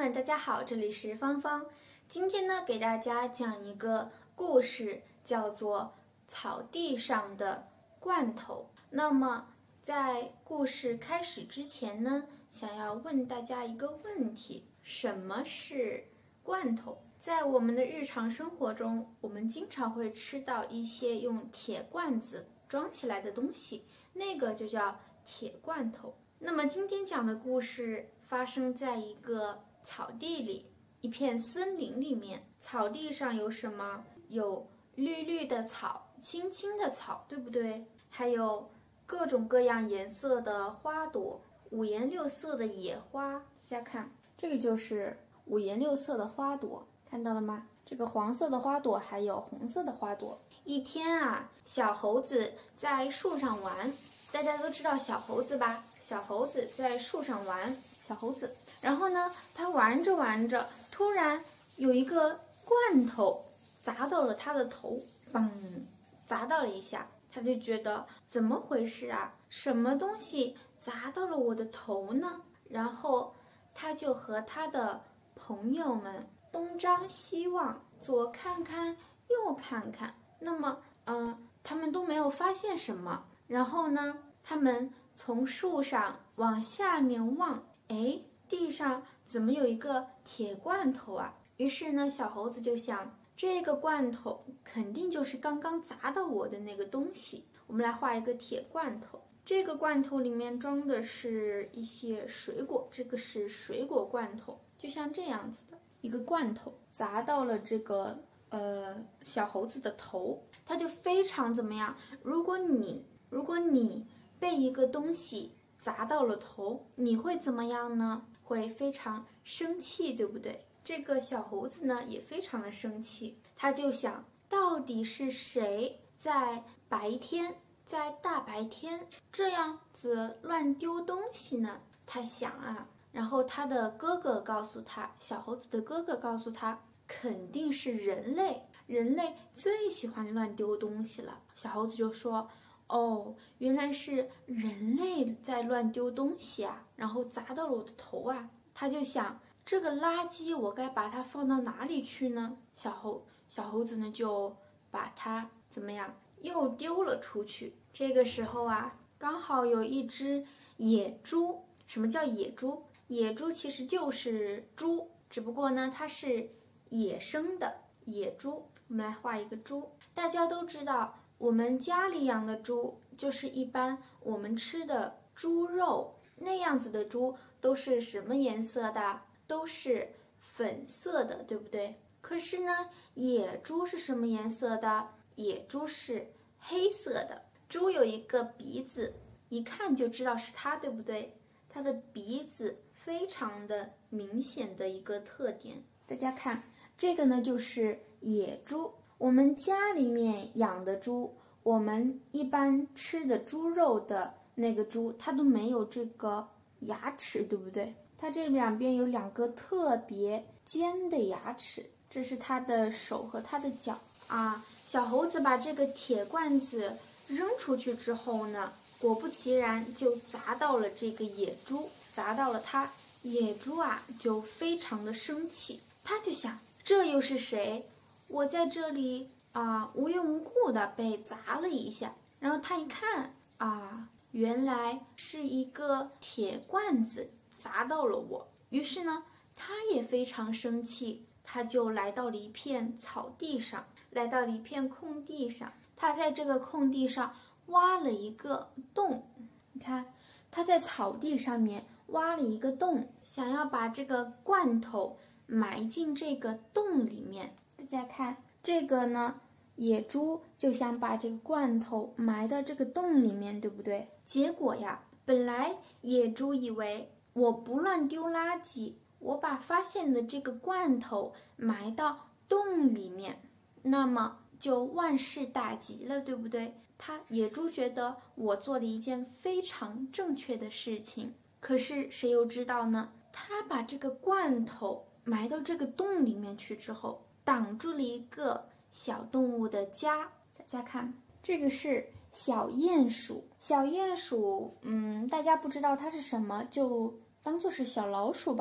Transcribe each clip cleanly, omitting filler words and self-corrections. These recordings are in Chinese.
们，大家好，这里是芳芳。今天呢，给大家讲一个故事，叫做《草地上的罐头》。那么，在故事开始之前呢，想要问大家一个问题：什么是罐头？在我们的日常生活中，我们经常会吃到一些用铁罐子装起来的东西，那个就叫铁罐头。那么今天讲的故事发生在一个草地里，一片森林里面。草地上有什么？有绿绿的草，青青的草，对不对？还有各种各样颜色的花朵，五颜六色的野花。大家看，这个就是五颜六色的花朵，看到了吗？这个黄色的花朵，还有红色的花朵。一天啊，小猴子在树上玩。大家都知道小猴子吧？小猴子在树上玩，小猴子。然后呢，他玩着玩着，突然有一个罐头砸到了他的头，嘣，砸到了一下。他就觉得怎么回事啊？什么东西砸到了我的头呢？然后他就和他的朋友们东张西望，左看看右看看。那么，他们都没有发现什么。然后呢，他们从树上往下面望，哎，地上怎么有一个铁罐头啊？于是呢，小猴子就想，这个罐头肯定就是刚刚砸到我的那个东西。我们来画一个铁罐头，这个罐头里面装的是一些水果，这个是水果罐头，就像这样子的一个罐头砸到了这个小猴子的头，他就非常怎么样？如果你被一个东西砸到了头，你会怎么样呢？会非常生气，对不对？这个小猴子呢也非常的生气，他就想，到底是谁在大白天这样子乱丢东西呢？他想啊，然后他的哥哥告诉他，小猴子的哥哥告诉他，肯定是人类最喜欢乱丢东西了。小猴子就说，哦，原来是人类在乱丢东西啊，然后砸到了我的头啊。他就想，这个垃圾我该把它放到哪里去呢？小猴子呢就把它怎么样，又丢了出去。这个时候啊，刚好有一只野猪。什么叫野猪？野猪其实就是猪，只不过呢它是野生的野猪。我们来画一个猪。大家都知道，我们家里养的猪就是一般我们吃的猪肉，那样子的猪都是什么颜色的？都是粉色的，对不对？可是呢，野猪是什么颜色的？野猪是黑色的。猪有一个鼻子，一看就知道是它，对不对？它的鼻子非常的明显的一个特点。大家看，这个呢就是野猪。我们家里面养的猪，我们一般吃的猪肉的那个猪，它都没有这个牙齿，对不对？它这两边有两个特别尖的牙齿，这是它的手和它的脚啊。小猴子把这个铁罐子扔出去之后呢，果不其然就砸到了这个野猪，砸到了它。野猪啊就非常的生气，他就想，这又是谁？我在这里无缘无故的被砸了一下。然后他一看原来是一个铁罐子砸到了我。于是呢，他也非常生气，他就来到了一片草地上，来到了一片空地上。他在这个空地上挖了一个洞，你看，他在草地上面挖了一个洞，想要把这个罐头埋进这个洞里面。大家看，这个呢，野猪就想把这个罐头埋到这个洞里面，对不对？结果呀，本来野猪以为我不乱丢垃圾，我把发现的这个罐头埋到洞里面，那么就万事大吉了，对不对？野猪觉得我做了一件非常正确的事情。可是谁又知道呢？他把这个罐头埋到这个洞里面去之后，挡住了一个小动物的家。大家看，这个是小鼹鼠。小鼹鼠，大家不知道它是什么，就当做是小老鼠吧。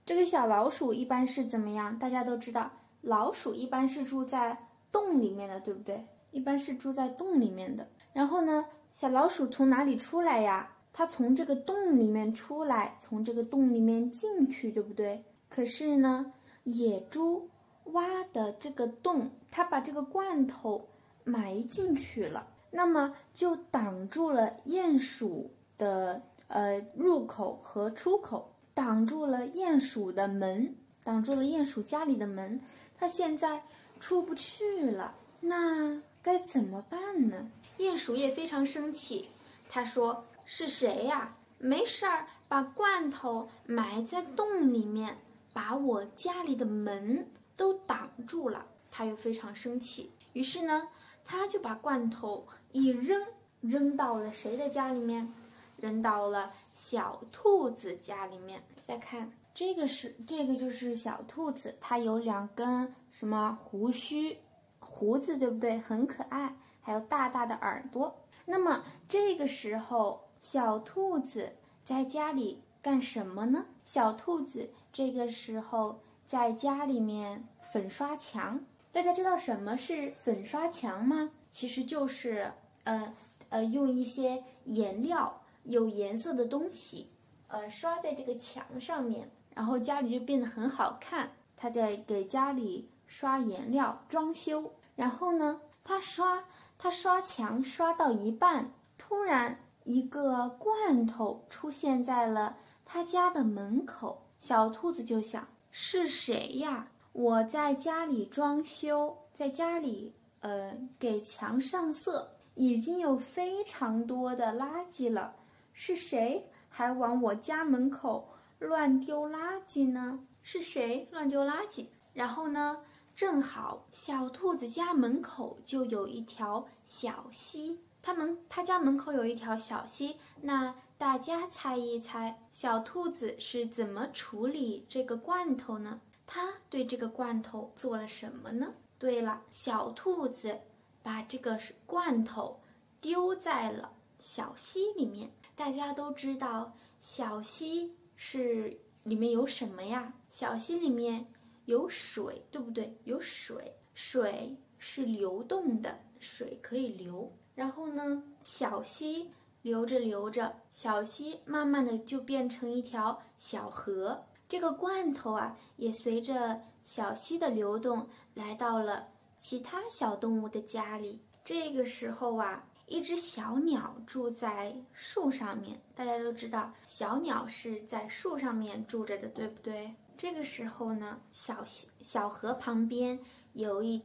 这个小老鼠一般是怎么样？大家都知道，老鼠一般是住在洞里面的，对不对？一般是住在洞里面的。然后呢，小老鼠从哪里出来呀？它从这个洞里面出来，从这个洞里面进去，对不对？可是呢，野猪挖的这个洞，它把这个罐头埋进去了，那么就挡住了鼹鼠的入口和出口，挡住了鼹鼠的门，挡住了鼹鼠家里的门，它现在出不去了。那该怎么办呢？鼹鼠也非常生气，他说：“是谁呀？没事儿，把罐头埋在洞里面，把我家里的门都挡住了。”他又非常生气，于是呢，他就把罐头一扔，扔到了谁的家里面？扔到了小兔子家里面。再看这个就是小兔子，它有2根什么胡子，对不对？很可爱，还有大大的耳朵。那么这个时候，小兔子在家里干什么呢？小兔子这个时候在家里面粉刷墙。大家知道什么是粉刷墙吗？其实就是用一些颜料，有颜色的东西，刷在这个墙上面，然后家里就变得很好看。他在给家里刷颜料装修，然后呢，他刷墙刷到一半，突然一个罐头出现在了他家的门口。小兔子就想，是谁呀？我在家里装修，在家里给墙上色，已经有非常多的垃圾了，是谁还往我家门口乱丢垃圾呢？是谁乱丢垃圾？然后呢，正好小兔子家门口就有一条小溪，他家门口有一条小溪，那大家猜一猜，小兔子是怎么处理这个罐头呢？他对这个罐头做了什么呢？对了，小兔子把这个罐头丢在了小溪里面。大家都知道小溪里面有什么呀？小溪里面有水，对不对？有水，水是流动的，水可以流。然后呢，小溪流着流着，小溪慢慢的就变成一条小河。这个罐头啊，也随着小溪的流动，来到了其他小动物的家里。这个时候啊，一只小鸟住在树上面。大家都知道，小鸟是在树上面住着的，对不对？这个时候呢，小河旁边有一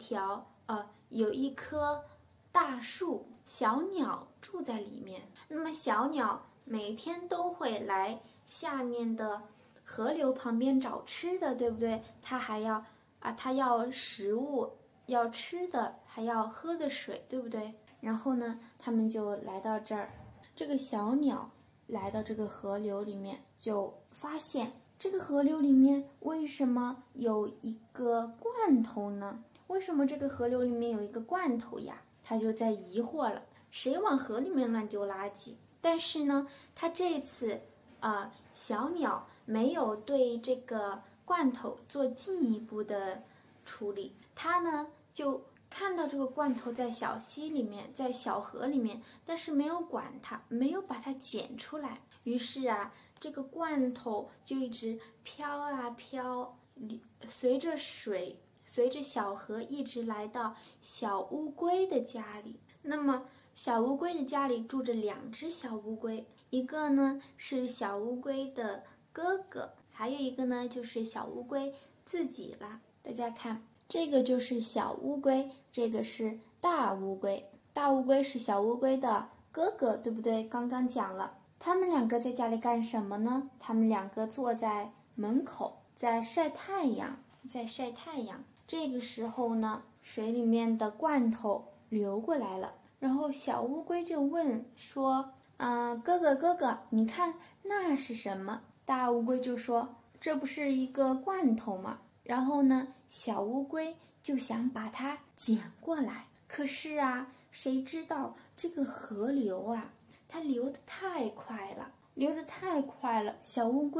棵大树，小鸟住在里面。那么小鸟每天都会来下面的河流旁边找吃的，对不对？它要食物，要吃的，还要喝的水，对不对？然后呢，他们就来到这儿。这个小鸟来到这个河流里面，就发现这个河流里面为什么有一个罐头呢？为什么这个河流里面有一个罐头呀？他就在疑惑了，谁往河里面乱丢垃圾？但是呢，他这次小鸟没有对这个罐头做进一步的处理，他呢就看到这个罐头在小溪里面，在小河里面，但是没有管它，没有把它捡出来。于是啊，这个罐头就一直飘啊飘，随着水，随着小河一直来到小乌龟的家里。那么小乌龟的家里住着2只小乌龟，一个呢是小乌龟的哥哥，还有一个呢就是小乌龟自己啦。大家看，这个就是小乌龟，这个是大乌龟。大乌龟是小乌龟的哥哥，对不对？刚刚讲了，他们2个在家里干什么呢？他们2个坐在门口，在晒太阳，这个时候呢，水里面的罐头流过来了，然后小乌龟就问说：“哥哥，你看那是什么？”大乌龟就说：“这不是一个罐头吗？”然后呢，小乌龟就想把它捡过来，可是啊，谁知道这个河流啊，它流得太快了，小乌龟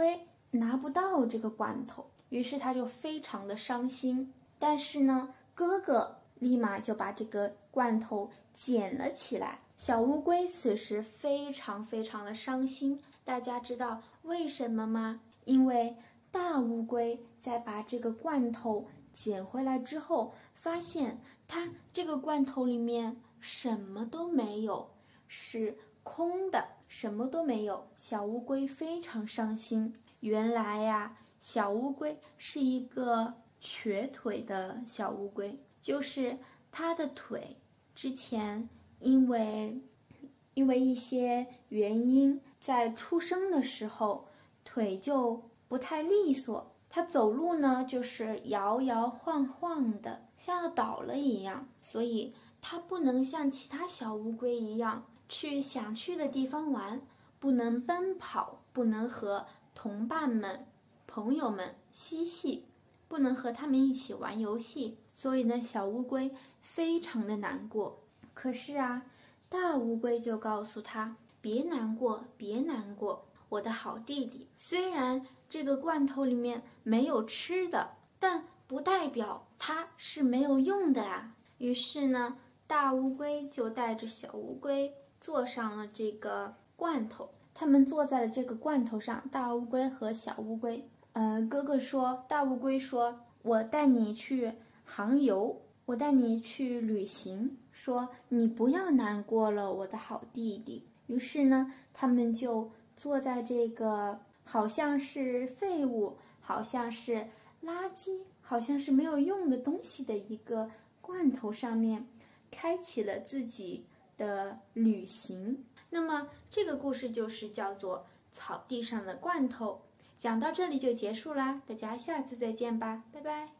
拿不到这个罐头，于是他就非常的伤心。但是呢，哥哥立马就把这个罐头捡了起来。小乌龟此时非常非常的伤心。大家知道为什么吗？因为大乌龟在把这个罐头捡回来之后，发现它这个罐头里面什么都没有，是空的，什么都没有。小乌龟非常伤心。原来呀，小乌龟是一个瘸腿的小乌龟，就是它的腿之前因为一些原因，在出生的时候腿就不太利索，它走路呢就是摇摇晃晃的，像要倒了一样，所以它不能像其他小乌龟一样去想去的地方玩，不能奔跑，不能和同伴们、朋友们嬉戏，不能和他们一起玩游戏，所以呢，小乌龟非常的难过。可是啊，大乌龟就告诉他：别难过，别难过，我的好弟弟，虽然这个罐头里面没有吃的，但不代表它是没有用的啊。于是呢，大乌龟就带着小乌龟坐上了这个罐头。他们坐在了这个罐头上，大乌龟和小乌龟。哥哥说，大乌龟说：“我带你去航游，我带你去旅行。”说：“你不要难过了，我的好弟弟。”于是呢，他们就坐在这个好像是废物、好像是垃圾、好像是没有用的东西的一个罐头上面，开启了自己的旅行。那么这个故事就是叫做草地上的罐头。讲到这里就结束啦，大家下次再见吧，拜拜。